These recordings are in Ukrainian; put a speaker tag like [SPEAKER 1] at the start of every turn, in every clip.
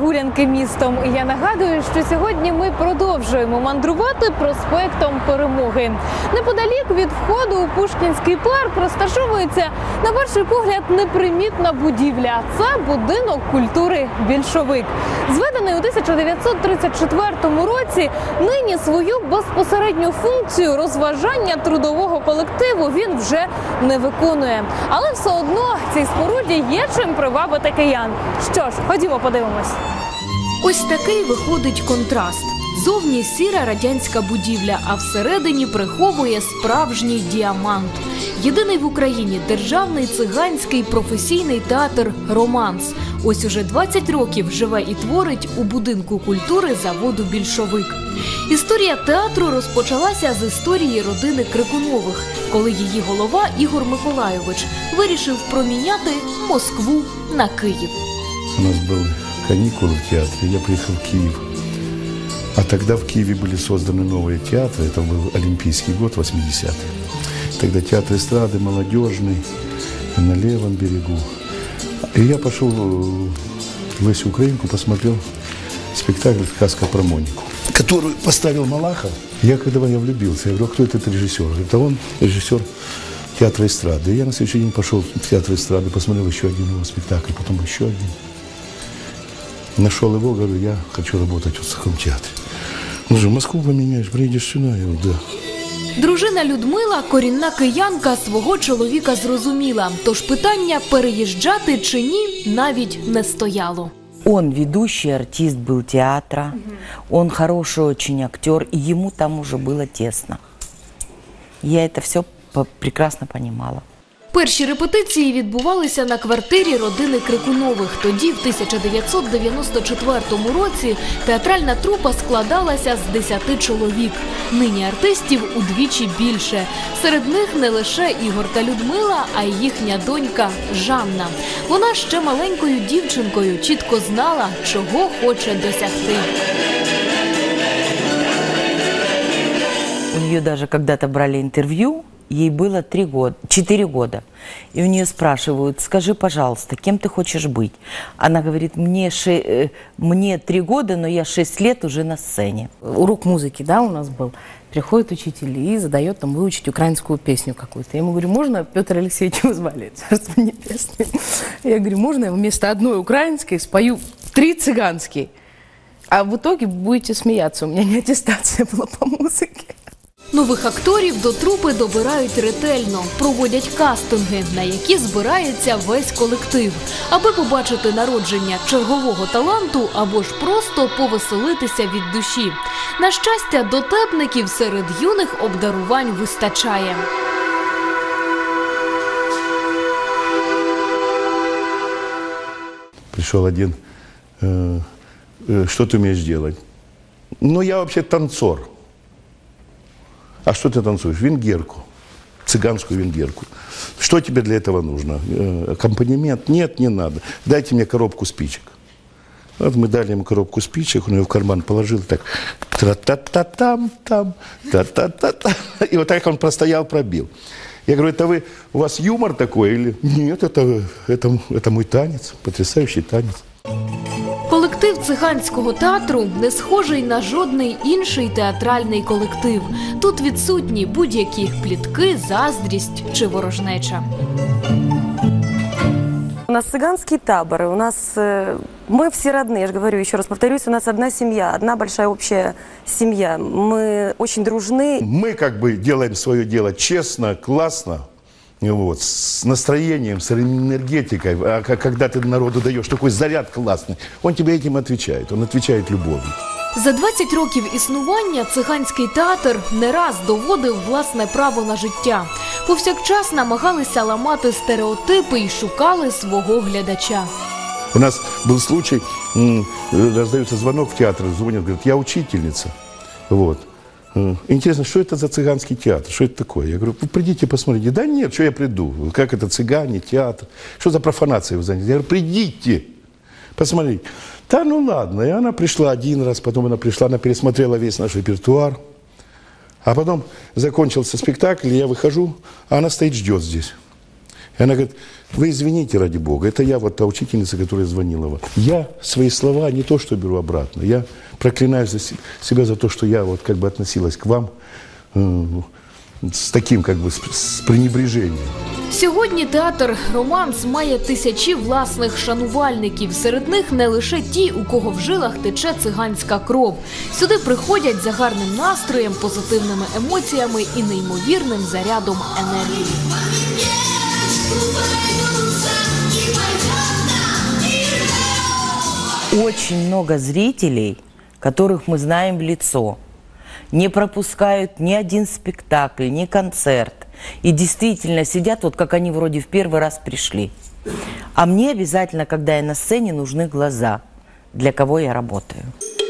[SPEAKER 1] прогулянки містом. І я нагадую, що сьогодні ми продовжуємо мандрувати проспектом Перемоги. Неподалік від входу у Пушкінський парк розташовується, на перший погляд, непримітна будівля. Це будинок культури «Більшовик». Зведений у 1934 році, нині свою безпосередню функцію розважання трудового колективу він вже не виконує. Але все одно цій споруді є чим привабити киян. Що ж, ходімо подивимось.
[SPEAKER 2] Ось такий виходить контраст. Зовні сіра радянська будівля, а всередині приховує справжній діамант. Єдиний в Україні державний циганський професійний театр «Романс». Ось уже 20 років живе і творить у будинку культури заводу «Більшовик». Історія театру розпочалася з історії родини Крикунових, коли її голова Ігор Миколайович вирішив проміняти Москву на Київ.
[SPEAKER 3] У нас были каникулы в театре, я приехал в Киев. А тогда в Киеве были созданы новые театры, это был Олимпийский год, 80-й. Тогда театр эстрады, молодежный, на левом берегу. И я пошел в Лесю Украинку, посмотрел спектакль «Сказка про Монику», которую поставил Малахов. Когда я влюбился, я говорю, кто этот режиссер? Это он, режиссер театра эстрады. И я на следующий день пошел в театр эстрады, посмотрел еще один его спектакль, потом еще один. Нашел его, говорю, я хочу работать в таком театре. Он же, Москву поменяешь, приедешь сюда? Я говорю, да.
[SPEAKER 2] Дружина Людмила, корінна киянка, свого чоловіка зрозуміла. Тож питання, переїжджати чи ні, навіть не стояло.
[SPEAKER 4] Он ведущий артист был театра, он хороший очень актер, и ему там уже было тесно. Я это все прекрасно понимала.
[SPEAKER 2] Перші репетиції відбувалися на квартирі родини Крикунових. Тоді, в 1994 році, театральна трупа складалася з 10 чоловік. Нині артистів удвічі більше. Серед них не лише Ігор та Людмила, а й їхня донька Жанна. Вона ще маленькою дівчинкою чітко знала, чого хоче досягти.
[SPEAKER 4] У нее даже когда-то брали интервью, ей было 4 года. И у нее спрашивают, скажи, пожалуйста, кем ты хочешь быть? Она говорит, мне 3 года, но я 6 лет уже на сцене.
[SPEAKER 5] Урок музыки, да, у нас был. Приходит учитель и задает там выучить украинскую песню какую-то. Я ему говорю, можно Петр Алексеевич его звали? Царство небесное. Я говорю, можно я вместо одной украинской спою 3 цыганские? А в итоге будете смеяться, у меня не аттестация была по музыке.
[SPEAKER 2] Нових акторів до трупи добирають ретельно, проводять кастинги, на які збирається весь колектив, аби побачити народження чергового таланту або ж просто повеселитися від душі. На щастя, дотепників серед юних обдарувань вистачає.
[SPEAKER 3] Пришел один, что ты умеешь делать? Ну, я вообще танцор. А что ты танцуешь? Венгерку, цыганскую венгерку. Что тебе для этого нужно? Аккомпанемент? Нет, не надо. Дайте мне коробку спичек. Вот мы дали ему коробку спичек, он ее в карман положил, так, тра-та-та-там-там, та-та-та-та. И вот так он простоял, пробил. Я говорю, это у вас юмор такой? Или нет, это мой танец, потрясающий танец.
[SPEAKER 2] Колектив циганського театру не схожий на жодний інший театральний колектив. Тут відсутні будь-які плітки, заздрість чи ворожнеча.
[SPEAKER 6] У нас цыганские таборы, у нас мы все родные, я же говорю, еще раз повторюсь, у нас одна семья, одна большая общая семья. Мы очень дружны.
[SPEAKER 3] Мы как бы делаем свое дело честно, классно. Вот, с настроением, с энергетикой. А когда ты народу даешь такой заряд классный, он тебе этим отвечает. Он отвечает любовью.
[SPEAKER 2] За 20 років існування циганський театр не раз доводив власне право на життя. Повсякчас намагалися ламати стереотипи і шукали свого глядача.
[SPEAKER 3] У нас был случай, раздается звонок в театр, звонят, говорят, я учительница. Вот. Интересно, что это за цыганский театр? Что это такое? Я говорю, вы придите, посмотрите. Да нет, что я приду? Как это цыгане, театр? Что за профанация вы заняли? Я говорю, придите, посмотрите. Да ну ладно. И она пришла один раз, потом она пришла, она пересмотрела весь наш репертуар. А потом закончился спектакль, я выхожу, а она стоит, ждет здесь. И она говорит: вы извините, ради Бога, это я, вот та учительница, которая звонила вам. Я свои слова не то что беру обратно, я проклинаю себя за то, что я вот как бы относилась к вам з таким, как бы, з пренебрежением.
[SPEAKER 2] Сьогодні театр «Романс» має тисячі власних шанувальників. Серед них не лише ті, у кого в жилах тече циганська кров. Сюди приходять за гарним настроєм, позитивними емоціями і неймовірним зарядом енергії.
[SPEAKER 4] Очень много зрителей, которых мы знаем в лицо, не пропускают ни один спектакль, ни концерт. И действительно сидят, вот как они вроде в первый раз пришли. А мне обязательно, когда я на сцене, нужны глаза, для кого я работаю.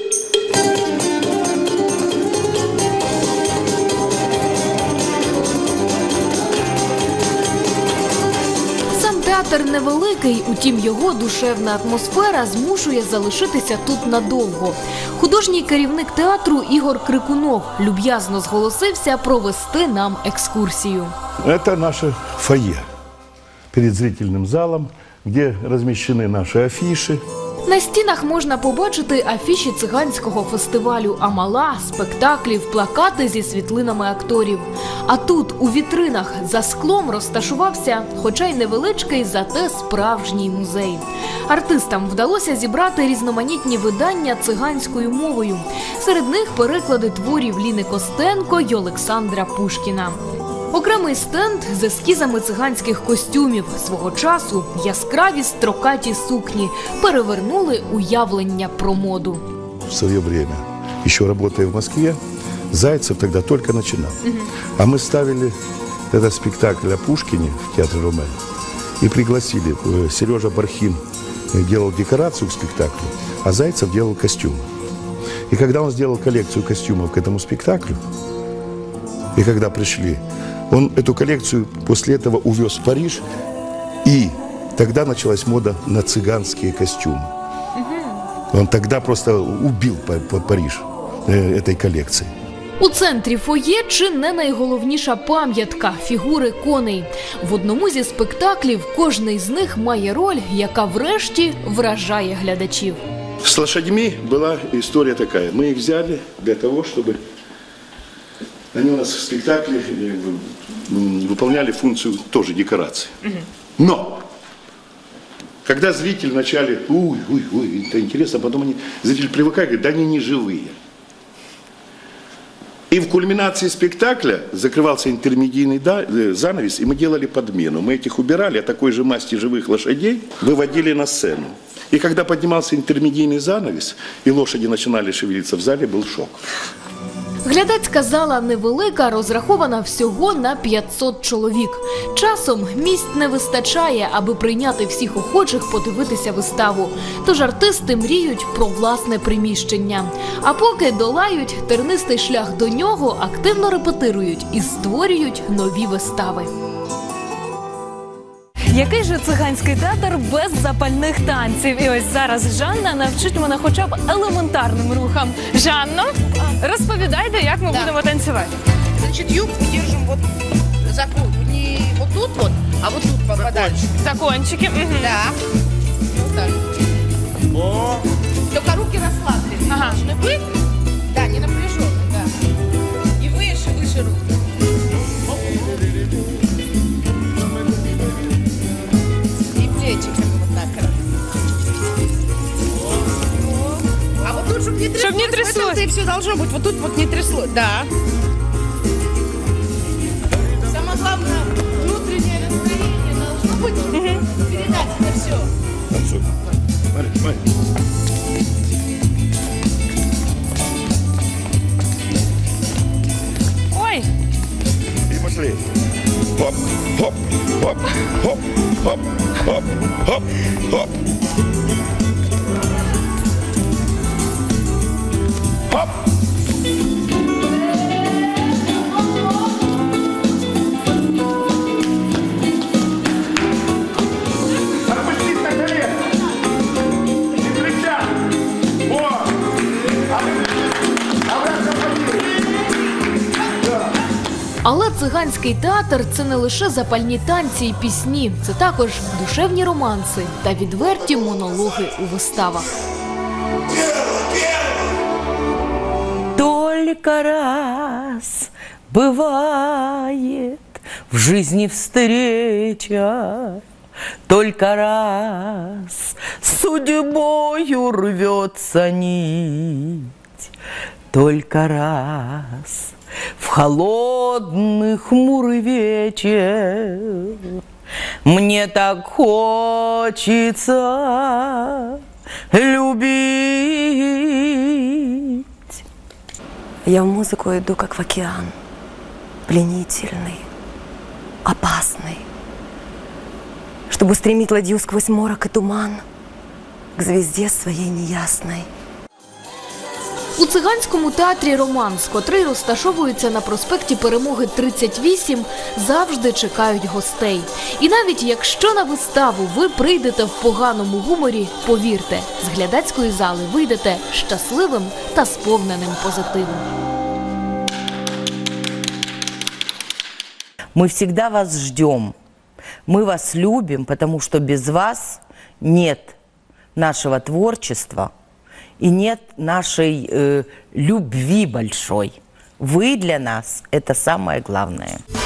[SPEAKER 2] Театр невеликий, утім його душевна атмосфера змушує залишитися тут надовго. Художній керівник театру Ігор Крикунов люб'язно зголосився провести нам екскурсію.
[SPEAKER 3] Это наше фойе перед зрительным залом, где размещены наши афиши.
[SPEAKER 2] На стінах можна побачити афіші циганського фестивалю «Амала», спектаклів, плакати зі світлинами акторів. А тут, у вітринах, за склом розташувався, хоча й невеличкий, зате справжній музей. Артистам вдалося зібрати різноманітні видання циганською мовою. Серед них переклади творів Ліни Костенко й Олександра Пушкіна. Окремий стенд з ескізами циганських костюмів. Свого часу яскраві строкаті сукні перевернули уявлення про моду.
[SPEAKER 3] В свое время, еще работая в Москве, Зайцев тогда только начинал. А мы ставили этот спектакль о Пушкине в театре Ромэн и пригласили. Сережа Бархин делал декорацию к спектаклю, а Зайцев делал костюмы. И когда он сделал коллекцию костюмов к этому спектаклю, и когда пришли, он эту коллекцию после этого увез в Париж, и тогда началась мода на цыганские костюмы. Он тогда просто убил Париж этой коллекцией.
[SPEAKER 2] У центрі фоє чи не найголовніша пам'ятка – фігури коней. В одному зі спектаклів кожний з них має роль, яка врешті вражає глядачів.
[SPEAKER 3] С лошадьми была история такая. Мы их взяли для того, чтобы они у нас в спектакле выполняли функцию тоже декорации. Но когда зритель вначале, ой, это интересно, потом зритель привыкает, говорит: да они не живые. И в кульминации спектакля закрывался интермедийный занавес, и мы делали подмену. Мы этих убирали, а такой же масти живых лошадей выводили на сцену. И когда поднимался интермедийный занавес, и лошади начинали шевелиться в зале, был шок.
[SPEAKER 2] Глядацька зала невелика, розрахована всього на 500 чоловік. Часом місць не вистачає, аби прийняти всіх охочих подивитися виставу. Тож артисти мріють про власне приміщення. А поки долають тернистий шлях до нього, активно репетирують і створюють нові вистави.
[SPEAKER 1] Який же циганський театр без запальних танців? І ось зараз Жанна навчить мене хоча б елементарним рухам. Жанно, розповідайте, як ми будемо танцювати.
[SPEAKER 7] Значит, юбку держим вот за не вот тут вот, а вот тут подальше.
[SPEAKER 1] За кончики.
[SPEAKER 7] Да. Вот так. Только руки расслаблены.
[SPEAKER 1] Ага.
[SPEAKER 7] Должны быть. Да, не напряженные, да. И выше руки. И плечиками вот так. А вот тут, чтобы не тряслось.
[SPEAKER 1] Чтоб не тряслось.
[SPEAKER 7] В этом-то и все должно быть. Вот тут вот не тряслось. Да. Самое главное, внутреннее настроение должно быть. Передать это все.
[SPEAKER 3] Смотри.
[SPEAKER 1] Ой!
[SPEAKER 3] И пошли. Хоп, хоп, хоп, хоп, хоп, хоп, хоп, хоп. Хоп. Опустись на колено. Не плеча. Вот.
[SPEAKER 2] Але циганський театр – це не лише запальні танці і пісні, це також душевні романси та відверті монологи у виставах.
[SPEAKER 4] Только раз бывает в жизни встреча, только раз судьбою рвется нить, только раз в холодный хмурый вечер мне так хочется любить.
[SPEAKER 6] Я в музыку иду, как в океан, пленительный, опасный, чтобы устремить ладью сквозь морок и туман к звезде своей неясной.
[SPEAKER 2] У циганському театрі «Романс», котрий розташовується на проспекті Перемоги 38, завжди чекають гостей. І навіть якщо на виставу ви прийдете в поганому гуморі, повірте, з глядацької зали вийдете щасливим та сповненим позитиву.
[SPEAKER 4] Мы всегда вас ждем. Мы вас любим, потому что без вас нет нашего творчества и нет нашей любви большой. Вы для нас – это самое главное.